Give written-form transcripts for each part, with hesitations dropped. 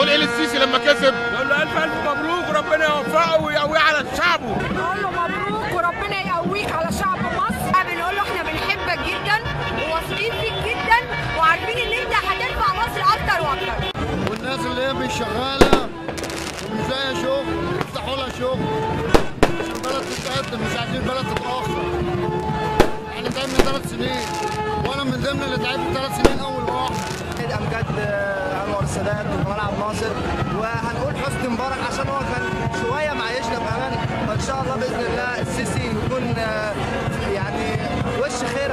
ايه للسيسي لما كسب؟ نقول له الف الف مبروك وربنا يوفقه ويقويه على شعبه. نقول له مبروك وربنا يقويك على شعب مصر. بنقول له احنا بنحبك جدا وواثقين فيك جدا وعارفين ان انت هترفع مصر اكتر واكتر. والناس اللي هي مش شغاله ومش لاقيه شغل يفتحوا لها شغل عشان البلد تتقدم، مش عايزين البلد تتاخر. احنا تعبنا 3 سنين وانا من ضمن اللي تعبت 3 سنين اول واحد. امجاد انور السادات وجمال عبد الناصر، وهنقول حسني مبارك عشان هو كان شويه معيشنا بامان، فان شاء الله باذن الله السيسي يكون يعني وش خير.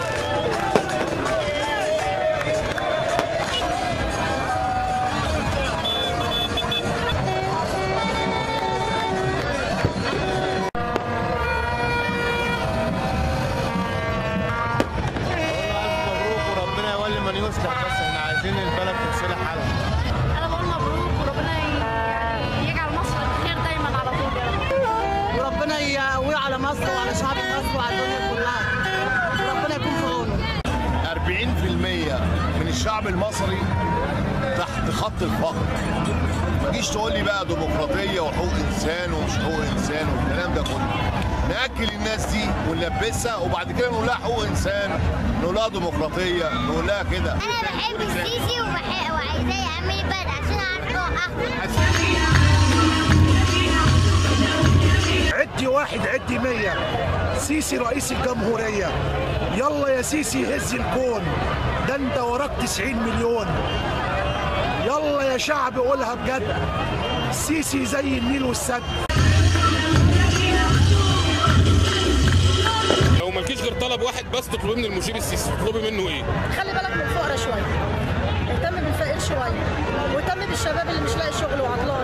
من يصلح، بس احنا عايزين البلد تصلح حالها. انا بقول مبروك وربنا يجعل مصر خير دايما على طول يا رب. وربنا يقويه على مصر وعلى شعب مصر وعلى الدنيا كلها، وربنا يكون في عونه. 40% من الشعب المصري تحت خط الفقر. ما تجيش تقول لي بقى ديمقراطيه وحقوق انسان ومش حقوق انسان والكلام ده كله. ناكل الناس دي ونلبسها وبعد كده نقول لها حقوق انسان، نقول لها ديمقراطيه، نقول لها كده. انا بحب السيسي وعايزاه يعمل البلد عشان اعرف اوقفه. عدي واحد عدي 100. سيسي رئيس الجمهوريه. يلا يا سيسي هز الكون، ده انت وراك 90 مليون. يلا يا شعب قولها بجد، السيسي زي النيل والسد. لو مالكيش غير طلب واحد بس تطلبيه من المشير السيسي، تطلبي منه ايه؟ خلي بالك من الفقراء شويه، اهتم بالفقير شويه، واهتم بالشباب اللي مش لاقي شغل وعطلان،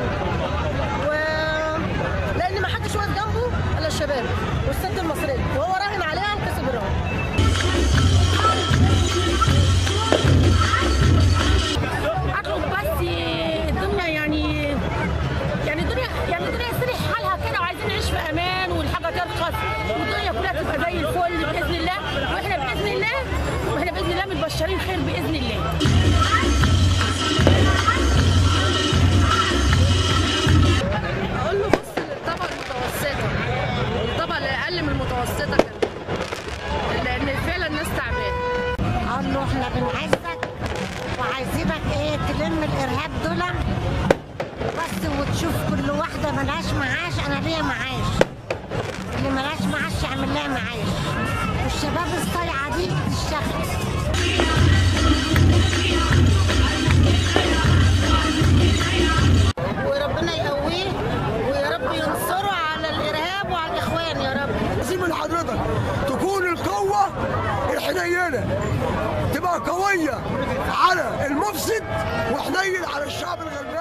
لان ما حدش واقف جنبه الا الشباب والست المصريه، وهو راهن عليها وكسب الرهن. اطلب بس الدنيا يعني الدنيا يصلح حالها كده، وعايزين نعيش في امان والحاجه ترخص والدنيا كلها تبقى زي الفل باذن الله، واحنا باذن الله متبشرين خير باذن الله. اقول له بص للطبقه المتوسطه والطبقه اللي اقل من المتوسطه كمان، لان فعلا الناس تعبانه. اقول له احنا بنعزك وعايزينك تلم الارهاب دول بس، وتشوف كل واحده ملهاش معاش. انا ليا معاش، اللي ملهاش معاش يعمل لها معاش، والشباب الصايعه دي تشتغل. وربنا يقويه ويا رب ينصره على الارهاب وعلى الاخوان يا رب. لازم من حضرتك تكون القوه الحنينه، تبقى قويه على المفسد وحنين على الشعب الغلبان.